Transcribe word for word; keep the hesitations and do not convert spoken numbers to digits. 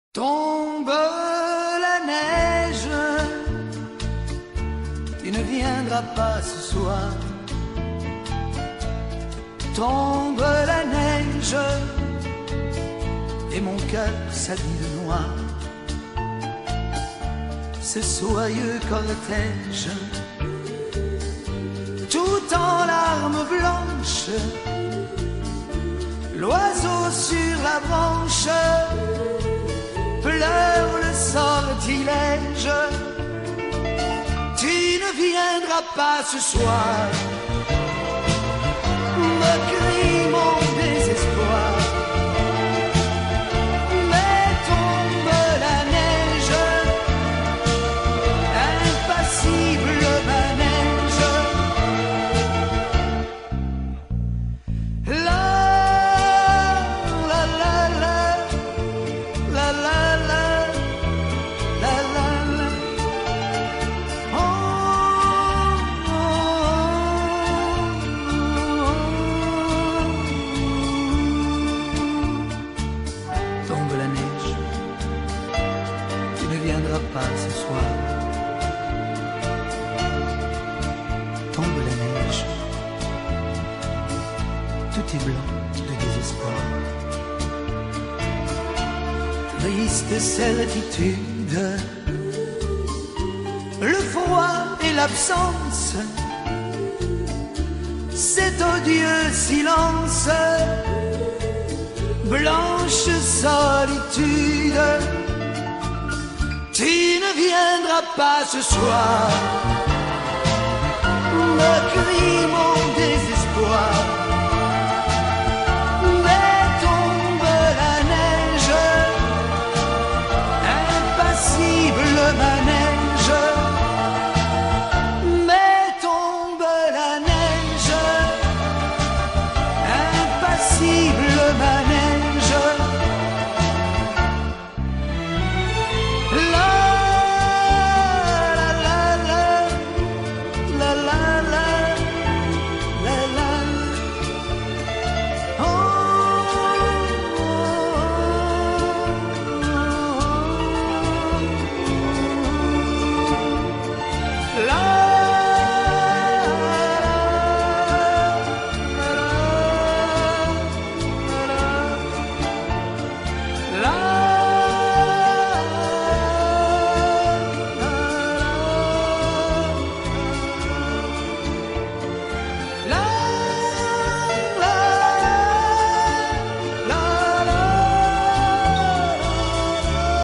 Tombe la neige, tu ne viendras pas ce soir. Tombe la neige, et mon cœur s'habille de noir. Ce soyeux cortège, tout en larmes blanches, l'oiseau sur la branche pleure le sortilège. Tu ne viendras pas ce soir, me crie mon désespoir. Mais tombe la neige, impassible manège. La la la la la la la la la la. Oh, oh, oh. Tombe la neige, tu ne viendras pas ce soir. Tombe la neige, tout est blanc de désespoir. Triste certitude, le froid et l'absence, cet odieux silence, blanche solitude. Tu ne viendras pas ce soir, me crie mon